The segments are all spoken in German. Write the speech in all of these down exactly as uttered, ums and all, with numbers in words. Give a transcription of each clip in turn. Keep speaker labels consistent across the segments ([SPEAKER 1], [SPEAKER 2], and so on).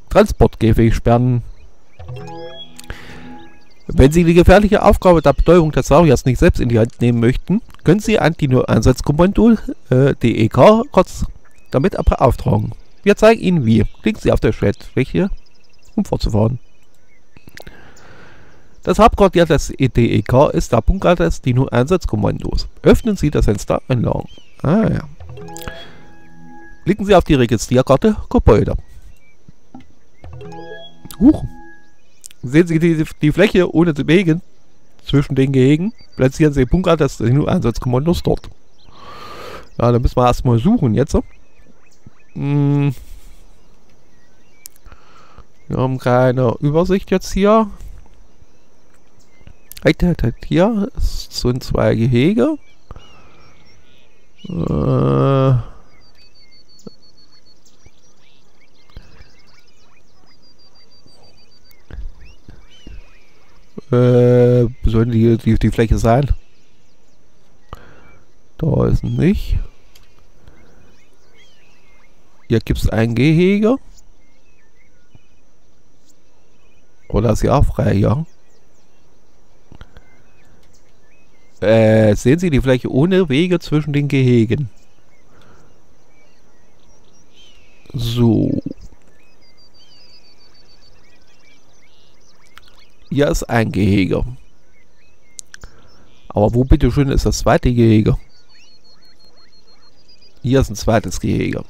[SPEAKER 1] Transportkäfig sperren. Wenn Sie die gefährliche Aufgabe der Betäubung des Sauriers nicht selbst in die Hand nehmen möchten, können Sie ein Dino-Einsatzkommando äh, D E K kurz damit beauftragen. Wir zeigen Ihnen wie. Klicken Sie auf der Schwertfläche, um fortzufahren. Das Hauptquartier des D E K ist der Bunker des Dino-Einsatzkommandos. Öffnen Sie das Fenster Einlagen. Ah ja. Klicken Sie auf die Registrierkarte Gebäude. Huch. Sehen Sie die, die Fläche ohne Wegen zwischen den Gehegen? Platzieren Sie den Bunker des Dino-Einsatzkommandos dort. Ja, da müssen wir erstmal suchen jetzt. Hm. Wir haben keine Übersicht jetzt hier. Hier sind zwei Gehege. Äh. Äh, sollen die, die die Fläche sein? Da ist nicht. Hier gibt es ein Gehege. Oder ist ja auch frei, ja? Äh, sehen Sie die Fläche ohne Wege zwischen den Gehegen? So. Hier ist ein Gehege. Aber wo bitteschön ist das zweite Gehege? Hier ist ein zweites Gehege.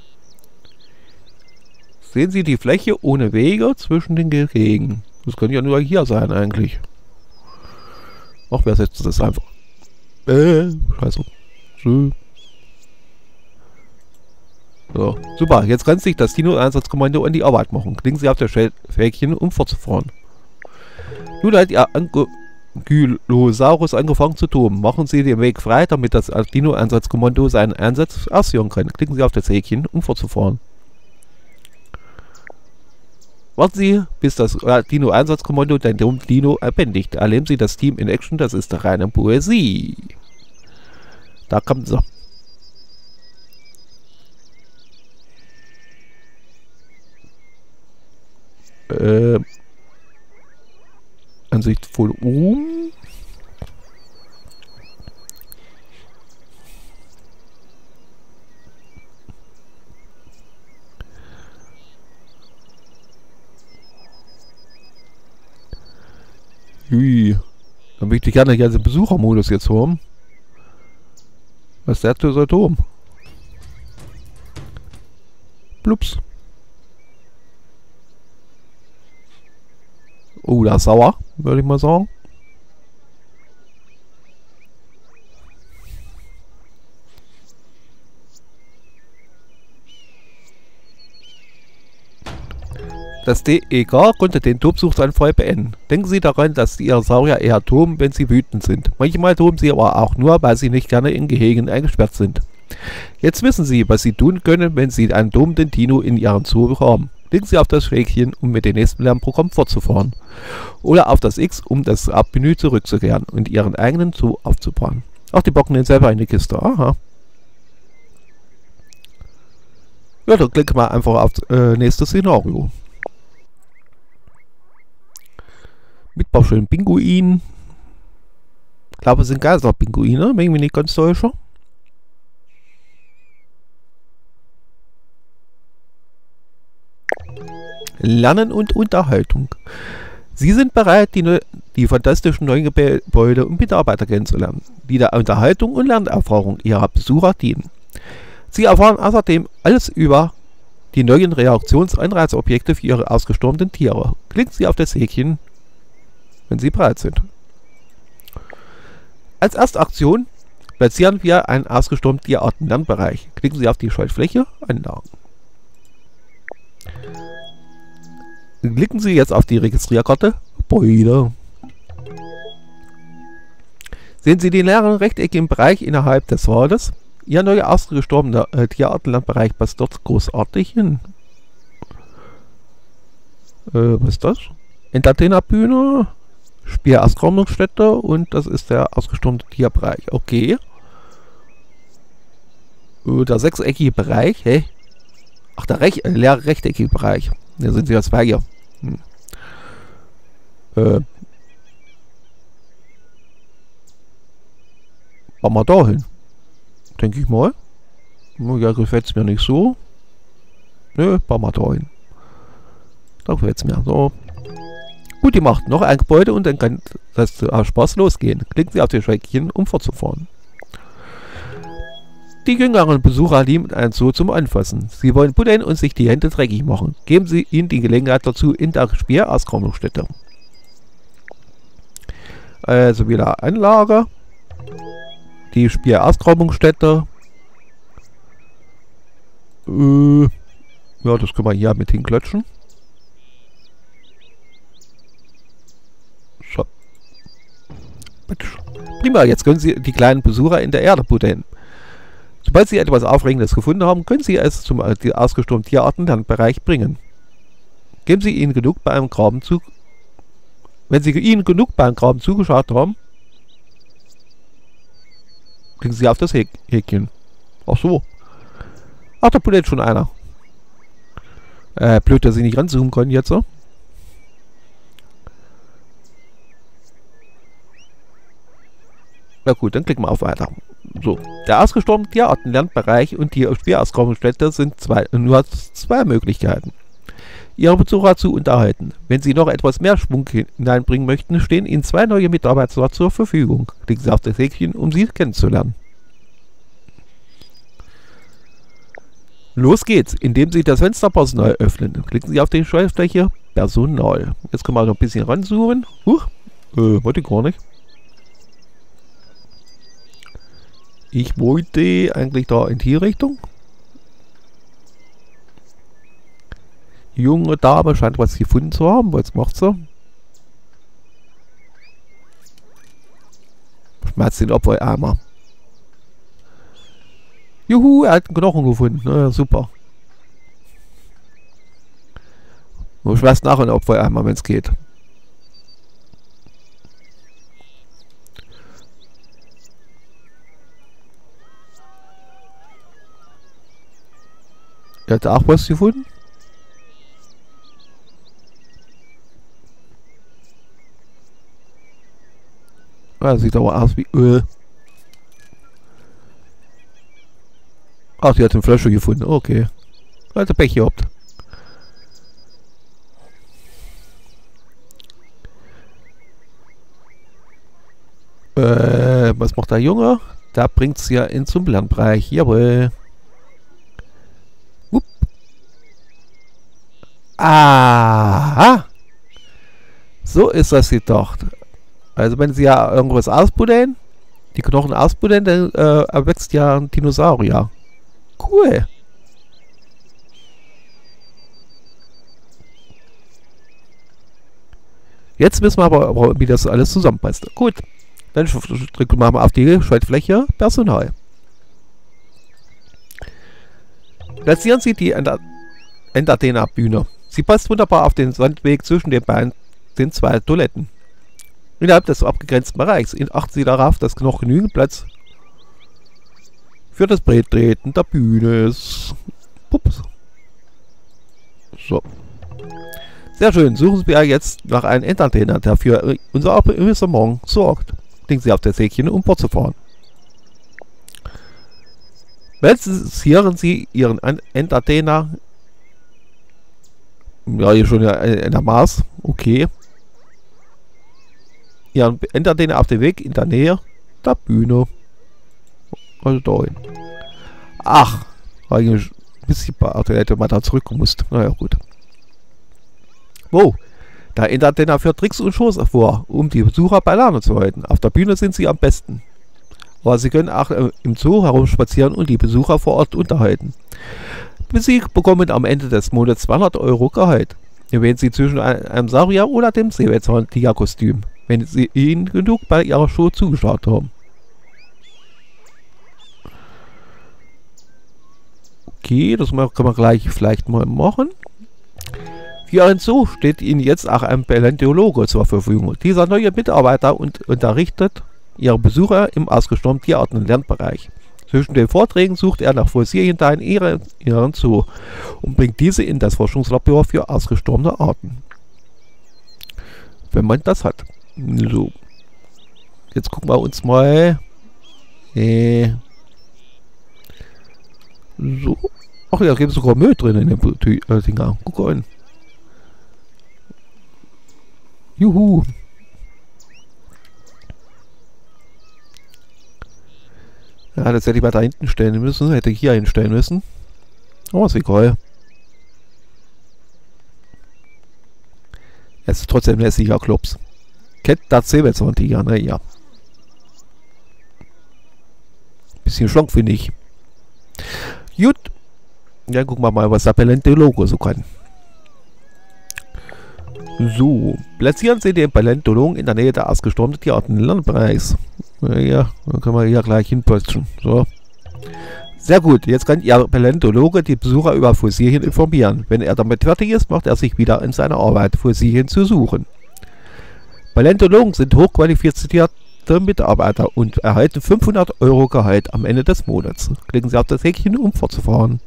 [SPEAKER 1] Sehen Sie die Fläche ohne Wege zwischen den Gehegen? Das könnte ja nur hier sein eigentlich. Ach, wer setzt das einfach? Äh, scheiße. So. So, super. Jetzt kann sich das Dino-Einsatzkommando in die Arbeit machen. Klicken Sie auf das Fäkchen, um fortzufahren. Nun hat Ihr Ankylosaurus angefangen zu toben. Machen Sie den Weg frei, damit das Dino-Einsatzkommando seinen Einsatz ausführen kann. Klicken Sie auf das Häkchen, um fortzufahren. Warten Sie, bis das Dino-Einsatzkommando den Dino erbändigt. Erleben Sie das Team in Action, das ist reine Poesie. Da kommt sie. Äh, Ansicht von oben. Hui. Dann möchte ich gerne den ganzen Besuchermodus jetzt haben. Was ist der für so dumm? Plups. Oh, da ist sauer, würde ich mal sagen. Das D E K konnte den Tobsuchsanfall beenden. Denken Sie daran, dass Ihre Saurier eher toben, wenn sie wütend sind. Manchmal toben sie aber auch nur, weil sie nicht gerne in Gehegen eingesperrt sind. Jetzt wissen Sie, was Sie tun können, wenn Sie einen tobenden Dino in Ihrem Zoo haben. Klicken Sie auf das Schrägchen, um mit dem nächsten Lernprogramm fortzufahren. Oder auf das X, um das Abmenü zurückzukehren und Ihren eigenen Zoo aufzubauen. Ach, die bocken den selber in die Kiste. Aha. Ja, dann klicken wir einfach auf äh, nächstes Szenario. Mit paar schönen Pinguinen. Ich glaube, es sind Geisterpinguine, wenn ich mich nicht ganz täusche. Lernen und Unterhaltung. Sie sind bereit, die, die fantastischen neuen Gebäude und Mitarbeiter kennenzulernen, die der Unterhaltung und Lernerfahrung Ihrer Besucher dienen. Sie erfahren außerdem alles über die neuen Reaktionsanreizobjekte für Ihre ausgestorbenen Tiere. Klicken Sie auf das Häkchen, wenn Sie bereit sind. Als erste Aktion platzieren wir einen ausgestorbenen Tierarten-Lernbereich. Klicken Sie auf die Schaltfläche Anlagen. Klicken Sie jetzt auf die Registrierkarte Gebäude. Sehen Sie den leeren rechteckigen Bereich innerhalb des Waldes? Ihr neuer ausgestorbener äh, Tierartenlandbereich passt dort großartig hin. Äh, was ist das? Entertainerbühne, Spielausgrabungsstätte und das ist der ausgestorbene Tierbereich. Okay. Äh, der sechseckige Bereich, hä? Ach, der Rech äh, leere rechteckige Bereich. Da sind sie ja zwei hier. Hm. Äh. Fahren wir da hin. Denke ich mal. Ja, gefällt es mir nicht so. Nö, fahren wir da hin. Da gefällt es mir. So. Gut gemacht. Noch ein Gebäude und dann kann das äh, Spaß losgehen. Klicken Sie auf die Schrägchen, um fortzufahren. Die jüngeren Besucher lieben ein Zoo zum Anfassen. Sie wollen buddeln und sich die Hände dreckig machen. Geben Sie ihnen die Gelegenheit dazu in der Spielauskramungsstätte. Also wieder Anlage. Die Spielauskramungsstätte. Äh, ja, das können wir hier mit hinklatschen. So. Prima, jetzt können Sie die kleinen Besucher in der Erde buddeln. Sobald Sie etwas Aufregendes gefunden haben, können Sie es zum ausgestorbenen Tierartenlandbereich bringen. Geben Sie ihnen genug bei einem Graben zu. Wenn Sie ihnen genug beim Graben zugeschaut haben, klicken Sie auf das Häk Häkchen. Ach so. Ach, da buddelt schon einer. Äh, blöd, dass ich nicht ranzoomen kann jetzt. So. Na gut, dann klicken wir auf Weiter. So, der ausgestorbene Tierartenlandbereich und die Spielauskramungsstätte sind zwei, nur zwei Möglichkeiten, Ihre Besucher zu unterhalten. Wenn Sie noch etwas mehr Schwung hineinbringen möchten, stehen Ihnen zwei neue Mitarbeiter zur Verfügung. Klicken Sie auf das Häkchen, um sie kennenzulernen. Los geht's, indem Sie das Fenster Personal öffnen. Klicken Sie auf die Schaltfläche Personal. Jetzt können wir noch ein bisschen ranzoomen. Huch, äh, wollte ich gar nicht. Ich wollte eigentlich da in die Richtung. Die junge Dame scheint was gefunden zu haben. Was macht sie? Schmerzt den Abfalleimer. Juhu, er hat einen Knochen gefunden. Na, super. Du schmeißt nachher einen Abfalleimer, wenn es geht. Er hat auch was gefunden. Ah, sieht aber aus wie Öl. Ach, die hat eine Flasche gefunden. Okay. Alter Pech gehabt. Äh, was macht der Junge? Da bringt es ja in zum Lernbereich. Jawohl. Upp. Aha. So ist das gedacht. Also wenn sie ja irgendwas ausbuddeln, die Knochen ausbuddeln, dann äh, erwächst ja ein Dinosaurier. Cool. Jetzt wissen wir aber, wie das alles zusammenpasst. Gut, dann drücken wir mal auf die Schaltfläche Personal. Platzieren Sie die Entertainer-Bühne. Sie passt wunderbar auf den Sandweg zwischen den beiden den zwei Toiletten. Innerhalb des abgegrenzten Bereichs achten Sie darauf, dass noch genügend Platz für das Betreten der Bühne ist. Pups. So. Sehr schön. Suchen Sie jetzt nach einem Entertainer, der für unser Amüsement sorgt. Klicken Sie auf das Häkchen, um fortzufahren. Platzieren Sie Ihren Entertainer. Ja, hier schon in der Maß. Okay. Ihren Entertainer auf dem Weg in der Nähe der Bühne. Also dahin. Ach, eigentlich ein bisschen hätte man da zurückgemusst. Naja, gut. Wow, der Entertainer führt Tricks und Shows vor, um die Besucher bei Laune zu halten. Auf der Bühne sind sie am besten. Aber sie können auch äh, im Zoo herumspazieren und die Besucher vor Ort unterhalten. Sie bekommen am Ende des Monats zweihundert Euro Gehalt. Wählen Sie zwischen einem Saurier oder dem Säbelzahntiger-Kostüm, wenn Sie ihnen genug bei ihrer Show zugeschaut haben. Okay, das können wir gleich vielleicht mal machen. Für Ihren Zoo steht Ihnen jetzt auch ein Paläontologe zur Verfügung. Dieser neue Mitarbeiter und unterrichtet Ihre Besucher im ausgestorbenen Tierarten- und Lernbereich. Zwischen den Vorträgen sucht er nach Fossilien da in ihren, ihren Zoo und bringt diese in das Forschungslabor für ausgestorbene Arten. Wenn man das hat. So. Jetzt gucken wir uns mal. Äh, so. Ach ja, da gibt es sogar Müll drin in den äh, Dinger. Guck mal an. Juhu. Ja, das hätte ich mal da hinten stellen müssen. Hätte ich hier hinstellen müssen. Aber ist egal. Es ist trotzdem ein hässlicher Klops. Kennt das Säbelzahntiger, ne? Ja. Bisschen schlank, finde ich. Gut. Ja, gucken wir mal, was das Paleontologe so kann. So. Platzieren Sie den Paläontologen in der Nähe der ausgestorbenen Tierarten Landbereichs. Ja, dann können wir hier gleich hinposten. So. Sehr gut, jetzt kann Ihr Paläontologe die Besucher über Fossilien informieren. Wenn er damit fertig ist, macht er sich wieder in seine Arbeit, Fossilien zu suchen. Paläontologen sind hochqualifizierte Mitarbeiter und erhalten fünfhundert Euro Gehalt am Ende des Monats. Klicken Sie auf das Häkchen, um fortzufahren.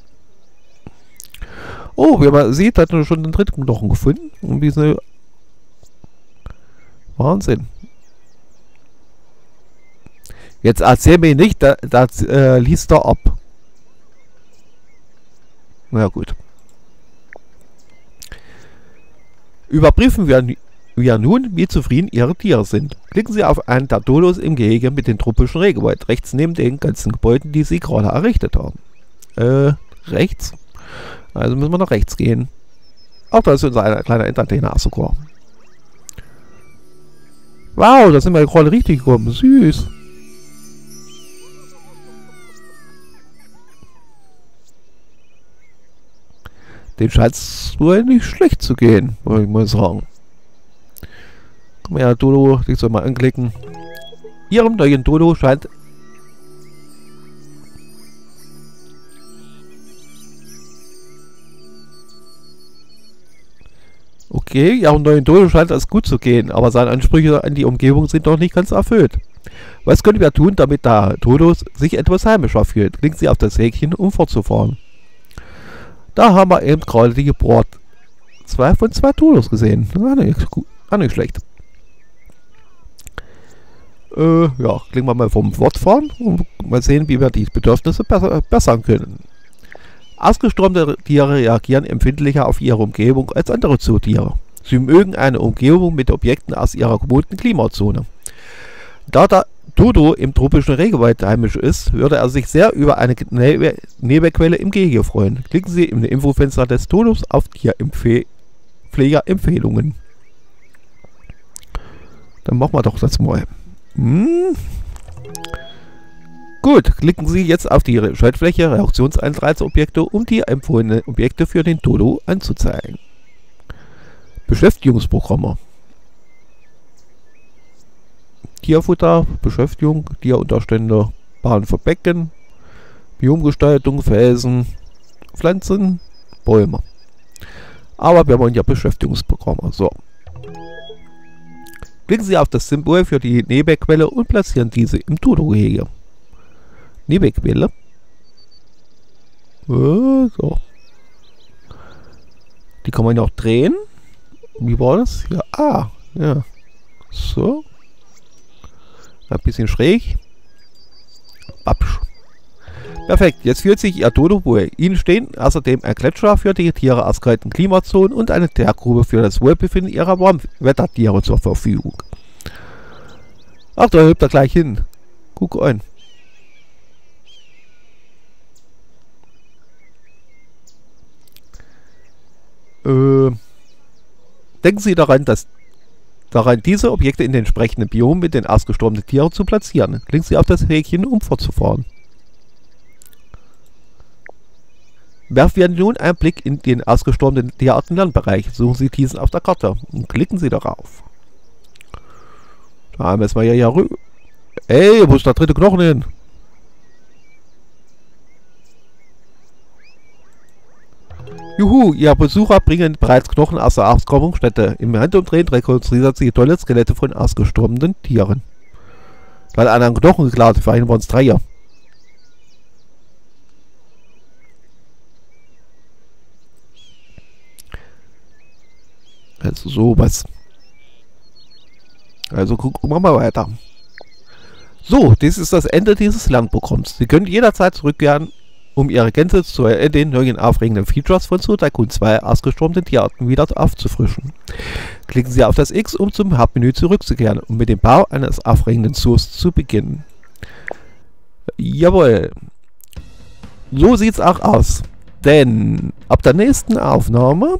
[SPEAKER 1] Oh, wie man sieht, hat er schon den dritten Knochen gefunden. Und wie so Wahnsinn. Jetzt erzähl mir nicht, das, das äh, liest er ab. Na gut. Überprüfen wir, wir nun, wie zufrieden Ihre Tiere sind. Klicken Sie auf einen der Dodos im Gehege mit dem tropischen Regenwald, rechts neben den ganzen Gebäuden, die Sie gerade errichtet haben. Äh, rechts? Also müssen wir nach rechts gehen. Auch da ist unser kleiner Entertainer sogar. Wow, da sind wir gerade richtig gekommen. Süß. Dem scheint es wohl nicht schlecht zu gehen, würde ich mal sagen. Komm her, Dodo, dich soll mal anklicken. Ihrem neuen Dodo scheint... Okay, ihrem neuen Dodo scheint es gut zu gehen, aber seine Ansprüche an die Umgebung sind noch nicht ganz erfüllt. Was können wir tun, damit der Dodo sich etwas heimischer fühlt? Klicken Sie auf das Häkchen, um fortzufahren. Da haben wir eben gerade die Geburt. Zwei von zwei Dodos gesehen. Ah, nicht, ah, nicht schlecht. Äh, ja, klicken wir mal vom Fortfahren und mal sehen, wie wir die Bedürfnisse besser, bessern können. Ausgestorbene Tiere reagieren empfindlicher auf ihre Umgebung als andere Zootiere. Sie mögen eine Umgebung mit Objekten aus ihrer gewohnten Klimazone. Da der Dodo im tropischen Regenwald heimisch ist, würde er sich sehr über eine Nebe Nebelquelle im Gehege freuen. Klicken Sie im Infofenster des Dodos auf Tierpflegerempfehlungen. Dann machen wir doch das mal. Hm. Gut, klicken Sie jetzt auf die Schaltfläche Reaktionsanreizobjekte, um die empfohlenen Objekte für den Dodo anzuzeigen. Beschäftigungsprogramme. Tierfutter, Beschäftigung, Tierunterstände, Bahn für Becken, Biomgestaltung, Felsen, Pflanzen, Bäume. Aber wir wollen ja Beschäftigungsprogramme. So. Klicken Sie auf das Symbol für die Nebelquelle und platzieren diese im Dodo-Gehege. Nebelquelle. Äh, so. Die kann man ja auch drehen. Wie war das? Ja, ah, ja. So. Ein bisschen schräg. Babsch. Perfekt, jetzt fühlt sich Ihr Dodo wohl. Ihnen stehen außerdem ein Gletscher für die Tiere aus kalten Klimazonen und eine Teergrube für das Wohlbefinden Ihrer Warmwettertiere zur Verfügung. Ach, da hüpft er gleich hin. Guck an. Äh, denken Sie daran, dass daran diese Objekte in den entsprechenden Biomen mit den ausgestorbenen Tieren zu platzieren. Klicken Sie auf das Häkchen, um fortzufahren. Werfen wir nun einen Blick in den ausgestorbenen Tierartenlandbereich. Suchen Sie diesen auf der Karte und klicken Sie darauf. Da müssen wir ja hier rüber. Ey, wo ist der dritte Knochen hin? Juhu, Ihr Besucher bringen bereits Knochen aus der Ausgrabungsstätte. Im Handumdrehen rekonstruiert sie tolle Skelette von ausgestorbenen Tieren. Weil einer einen Knochen geklaut, für einen waren es Dreier. Also sowas. Also gucken wir mal weiter. So, dies ist das Ende dieses Lernprogramms. Sie können jederzeit zurückkehren, um Ihre Kenntnisse zu den neuen aufregenden Features von Zoo Tycoon zwei ausgestorbenen Tierarten wieder aufzufrischen. Klicken Sie auf das X, um zum Hauptmenü zurückzukehren und mit dem Bau eines aufregenden Zoos zu beginnen. Jawohl. So sieht's auch aus. Denn ab der nächsten Aufnahme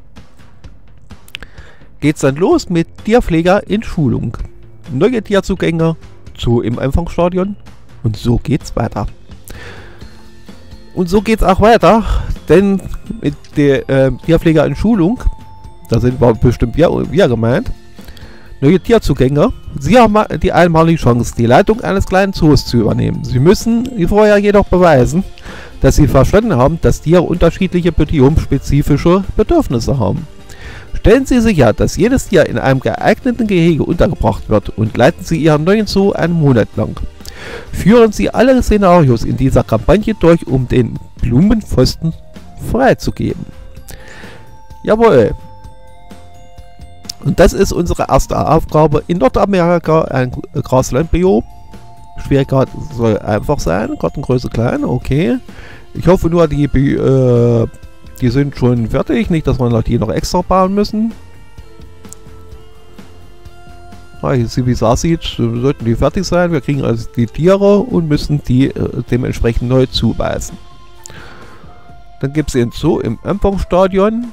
[SPEAKER 1] geht's dann los mit Tierpfleger in Schulung. Neue Tierzugänge, Zoo im Empfangsstadion und so geht's weiter. Und so geht's auch weiter, denn mit der äh, Tierpfleger in Schulung, da sind wir bestimmt wir, wir gemeint, neue Tierzugänge. Sie haben die einmalige Chance, die Leitung eines kleinen Zoos zu übernehmen. Sie müssen wie vorher jedoch beweisen, dass Sie verstanden haben, dass Tiere unterschiedliche biomspezifische Bedürfnisse haben. Stellen Sie sicher, dass jedes Tier in einem geeigneten Gehege untergebracht wird und leiten Sie Ihren neuen Zoo einen Monat lang. Führen Sie alle Szenarios in dieser Kampagne durch, um den Blumenpfosten freizugeben. Jawohl. Und das ist unsere erste Aufgabe in Nordamerika, ein Graslandbiom. Schwierigkeit soll einfach sein, Kartengröße klein, okay. Ich hoffe nur, die, äh, die sind schon fertig, nicht, dass wir noch die noch extra bauen müssen. Ah, wie es aussieht, sollten die fertig sein. Wir kriegen also die Tiere und müssen die äh, dementsprechend neu zuweisen. Dann gibt es den Zoo im Empfangsstadion.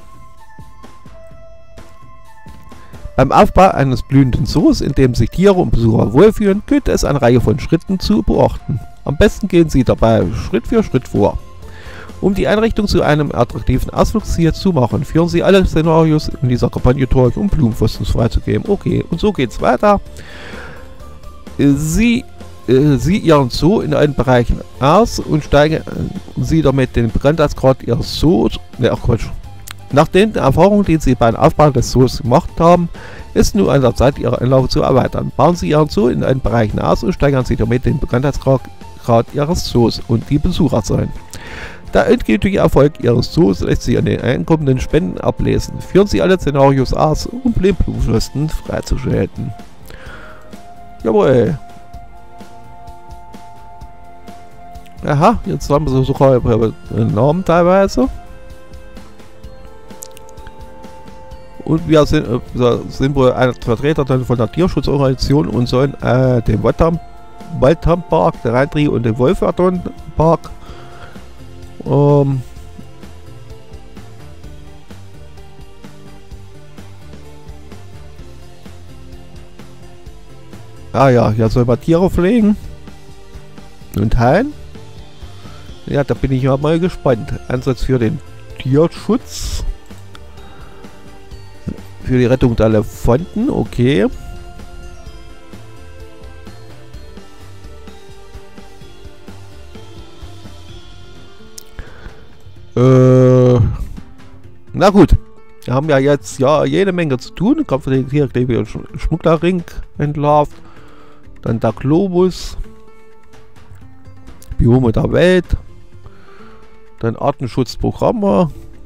[SPEAKER 1] Beim Aufbau eines blühenden Zoos, in dem sich Tiere und Besucher wohlfühlen, gilt es eine Reihe von Schritten zu beachten. Am besten gehen Sie dabei Schritt für Schritt vor. Um die Einrichtung zu einem attraktiven Ausflugsziel zu machen, führen Sie alle Szenarios in dieser Kampagne durch, um Blumenpfosten freizugeben. Okay, und so geht's weiter. Sie, äh, Sie Ihren Zoo in allen Bereichen aus und steigen Sie damit den Bekanntheitsgrad Ihres Zoos. Ne, ach Quatsch. Nach den Erfahrungen, die Sie beim Aufbau des Zoos gemacht haben, ist nun an der Zeit, Ihre Anlage zu erweitern. Bauen Sie Ihren Zoo in allen Bereichen aus und steigern Sie damit den Bekanntheitsgrad Ihres Zoos und die Besucherzahlen. Der endgültige Erfolg Ihres Zoos lässt sich an den einkommenden Spenden ablesen. Führen Sie alle Szenarios aus, um Blumenpfosten freizuschalten. Jawohl. Aha, jetzt haben wir sogar einen Namen teilweise. Und wir sind, äh, sind wohl ein Vertreter dann von der Tierschutzorganisation und sollen äh, den Waldhampark, der Rheindrie und den Wolferdon-Park ähm, ah ja, hier soll man Tiere pflegen und heilen. Ja, da bin ich ja mal gespannt. Einsatz für den Tierschutz. Für die Rettung der Elefanten, okay. Äh, na gut. Wir haben ja jetzt ja jede Menge zu tun. Kampf für den Tierkleber Schmugglerring entlarvt. Dann der Globus. Biome der Welt. Dann Artenschutzprogramme.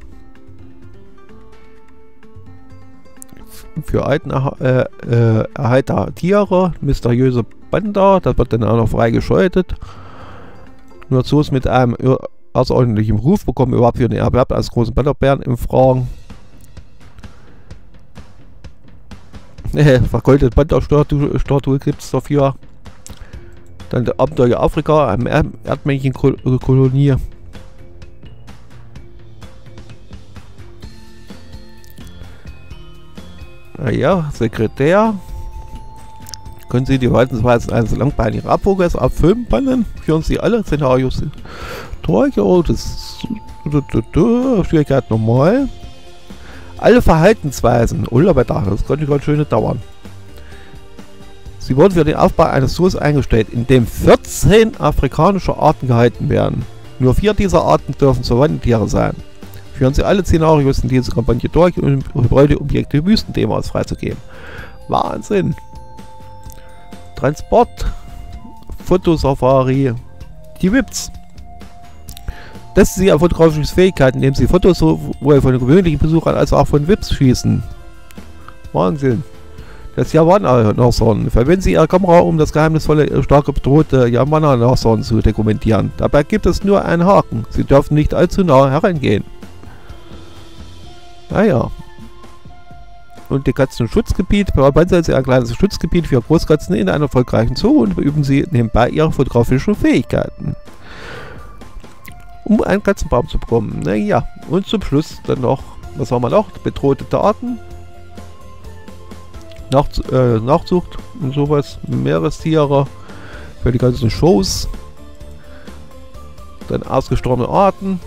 [SPEAKER 1] Für Alten äh, äh, Erhalt der Tiere, mysteriöse Panda, das wird dann auch noch freigeschaltet. Nur Zoos mit einem außerordentlichen Ruf bekommen überhaupt für den Erwerb als großen Panda-Bären in Fragen. Äh, vergoldete Panda-Statue gibt es dafür. Dann der Abenteuer Afrika, eine Erd Erdmännchenkolonie. Ja, Sekretär. Können Sie die Verhaltensweisen eines langbeinigen Abvogels abfilmen? Führen Sie alle Szenarios durch. Oh, das ist Schwierigkeit normal. Alle Verhaltensweisen. Oh, aber das könnte ganz schön dauern. Sie wurden für den Aufbau eines Zoos eingestellt, in dem vierzehn afrikanische Arten gehalten werden. Nur vier dieser Arten dürfen Savannentiere sein. Führen Sie alle Szenarios in diese Kampagne durch, um Gebäudeobjekte Wüstenthemas freizugeben. Wahnsinn! Transport, Fotosafari, die W I Ps. Testen Sie Ihre fotografischen Fähigkeiten, indem Sie Fotos sowohl von gewöhnlichen Besuchern als auch von W I Ps schießen. Wahnsinn. Das Yawana-Nashorn. Verwenden Sie Ihre Kamera, um das geheimnisvolle, starke, bedrohte Yawana-Nashorn zu dokumentieren. Dabei gibt es nur einen Haken. Sie dürfen nicht allzu nah herangehen. Naja. Und die Katzenschutzgebiet. Verwenden Sie ein kleines Schutzgebiet für Großkatzen in einer erfolgreichen Zoo und üben Sie nebenbei Ihre fotografischen Fähigkeiten. Um einen Katzenbaum zu bekommen. Naja. Und zum Schluss dann noch, was haben wir noch? Bedrohte Arten. Nach, äh, Nachzucht und sowas, Meerestiere für die ganzen Shows, dann ausgestorbene Arten,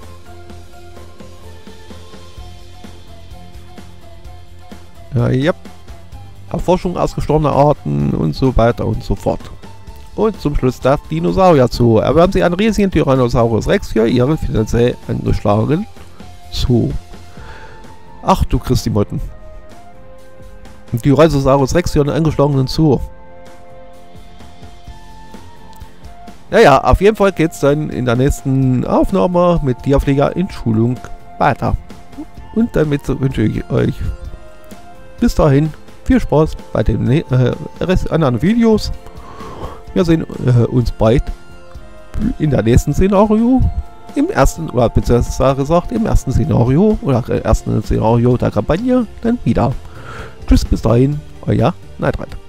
[SPEAKER 1] ja, ja, Erforschung ausgestorbener Arten und so weiter und so fort. Und zum Schluss der Dinosaurier Zoo. Erwerben Sie einen riesigen Tyrannosaurus Rex für Ihren finanziell angeschlagenen Zoo. Ach du Christi Motten. Die Tyrannosaurus Rex für einen angeschlagenen Zoo. Naja, auf jeden Fall geht es dann in der nächsten Aufnahme mit Tierpfleger in Schulung weiter. Und damit wünsche ich euch bis dahin viel Spaß bei den äh, Rest anderen Videos. Wir sehen äh, uns bald in der nächsten Szenario. Im ersten, oder beziehungsweise gesagt, im ersten Szenario oder äh, ersten Szenario der Kampagne dann wieder. Tschüss, bis dahin, euer Nightride.